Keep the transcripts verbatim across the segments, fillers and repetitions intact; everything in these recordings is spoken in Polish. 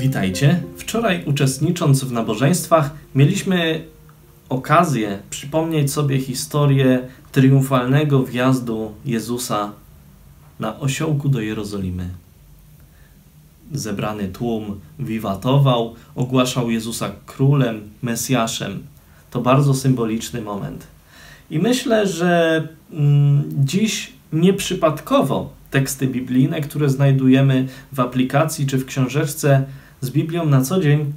Witajcie. Wczoraj, uczestnicząc w nabożeństwach, mieliśmy okazję przypomnieć sobie historię triumfalnego wjazdu Jezusa na osiołku do Jerozolimy. Zebrany tłum wiwatował, ogłaszał Jezusa królem, Mesjaszem. To bardzo symboliczny moment. I myślę, że mm, dziś nieprzypadkowo teksty biblijne, które znajdujemy w aplikacji czy w książeczce z Biblią na co dzień,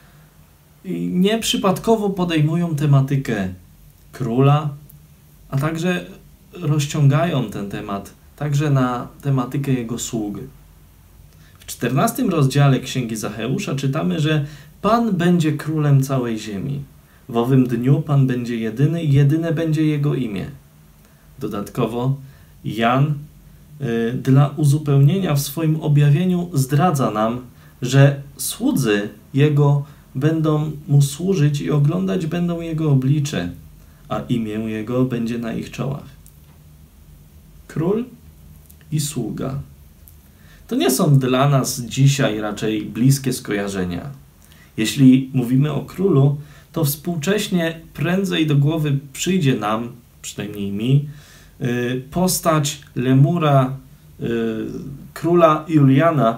nieprzypadkowo podejmują tematykę króla, a także rozciągają ten temat także na tematykę jego sług. W czternastym rozdziale Księgi Zacheusza czytamy, że Pan będzie królem całej ziemi. W owym dniu Pan będzie jedyny i jedyne będzie Jego imię. Dodatkowo Jan y, dla uzupełnienia w swoim objawieniu zdradza nam, że słudzy Jego będą Mu służyć i oglądać będą Jego oblicze, a imię Jego będzie na ich czołach. Król i sługa. To nie są dla nas dzisiaj raczej bliskie skojarzenia. Jeśli mówimy o królu, to współcześnie prędzej do głowy przyjdzie nam, przynajmniej mi, postać lemura króla Juliana,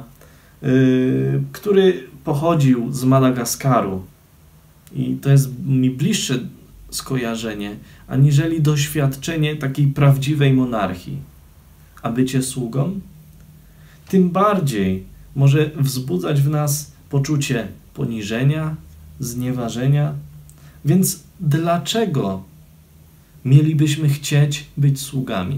który pochodził z Madagaskaru. I to jest mi bliższe skojarzenie, aniżeli doświadczenie takiej prawdziwej monarchii. A bycie sługą? Tym bardziej może wzbudzać w nas poczucie poniżenia, znieważenia. Więc dlaczego mielibyśmy chcieć być sługami?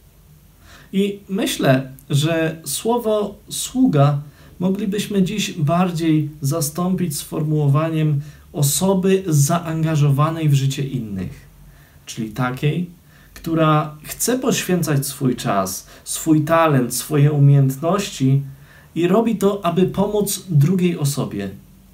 I myślę, że słowo sługa moglibyśmy dziś bardziej zastąpić sformułowaniem osoby zaangażowanej w życie innych, czyli takiej, która chce poświęcać swój czas, swój talent, swoje umiejętności i robi to, aby pomóc drugiej osobie.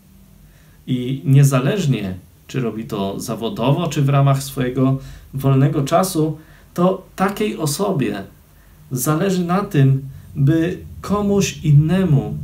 I niezależnie, czy robi to zawodowo, czy w ramach swojego wolnego czasu, to takiej osobie zależy na tym, by komuś innemu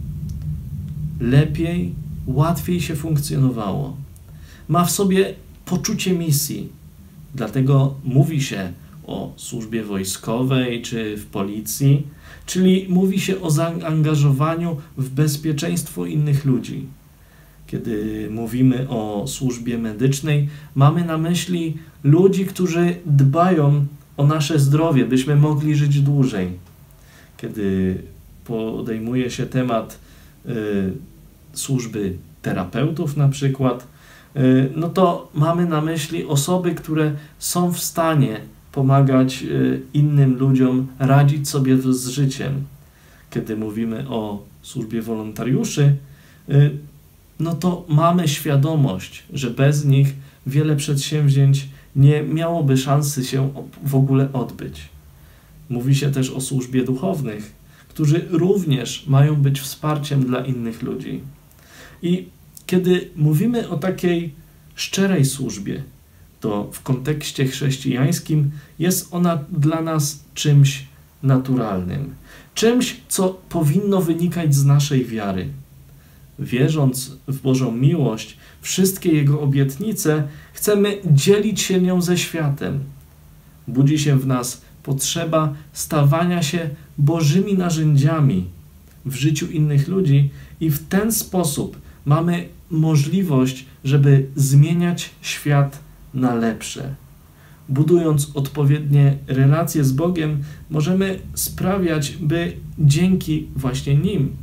lepiej, łatwiej się funkcjonowało. Ma w sobie poczucie misji. Dlatego mówi się o służbie wojskowej czy w policji, czyli mówi się o zaangażowaniu w bezpieczeństwo innych ludzi. Kiedy mówimy o służbie medycznej, mamy na myśli ludzi, którzy dbają o nasze zdrowie, byśmy mogli żyć dłużej. Kiedy podejmuje się temat y, służby terapeutów na przykład, y, no to mamy na myśli osoby, które są w stanie pomagać y, innym ludziom, radzić sobie z życiem. Kiedy mówimy o służbie wolontariuszy, y, no to mamy świadomość, że bez nich wiele przedsięwzięć nie miałoby szansy się w ogóle odbyć. Mówi się też o służbie duchownych, którzy również mają być wsparciem dla innych ludzi. I kiedy mówimy o takiej szczerej służbie, to w kontekście chrześcijańskim jest ona dla nas czymś naturalnym, czymś, co powinno wynikać z naszej wiary. Wierząc w Bożą miłość, wszystkie Jego obietnice, chcemy dzielić się nią ze światem. Budzi się w nas potrzeba stawania się Bożymi narzędziami w życiu innych ludzi i w ten sposób mamy możliwość, żeby zmieniać świat na lepsze. Budując odpowiednie relacje z Bogiem, możemy sprawiać, by dzięki właśnie Nim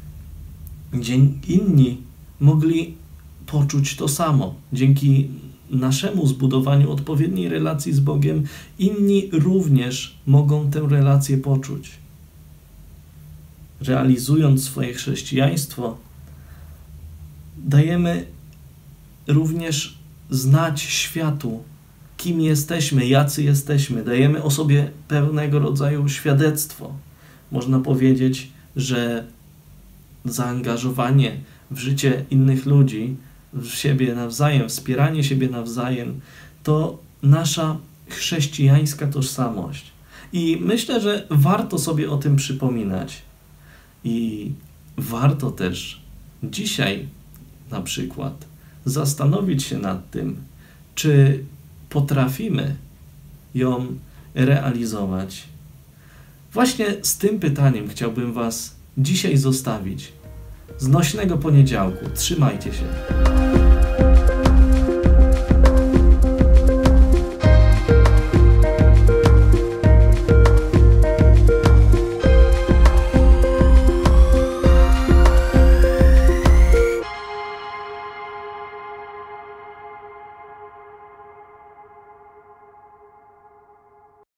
inni mogli poczuć to samo. Dzięki naszemu zbudowaniu odpowiedniej relacji z Bogiem, inni również mogą tę relację poczuć. Realizując swoje chrześcijaństwo, dajemy również znać światu, kim jesteśmy, jacy jesteśmy. Dajemy o sobie pewnego rodzaju świadectwo. Można powiedzieć, że zaangażowanie w życie innych ludzi, w siebie nawzajem, wspieranie siebie nawzajem, to nasza chrześcijańska tożsamość. I myślę, że warto sobie o tym przypominać. I warto też dzisiaj na przykład zastanowić się nad tym, czy potrafimy ją realizować. Właśnie z tym pytaniem chciałbym Was dzisiaj zostawić. Znośnego poniedziałku. Trzymajcie się.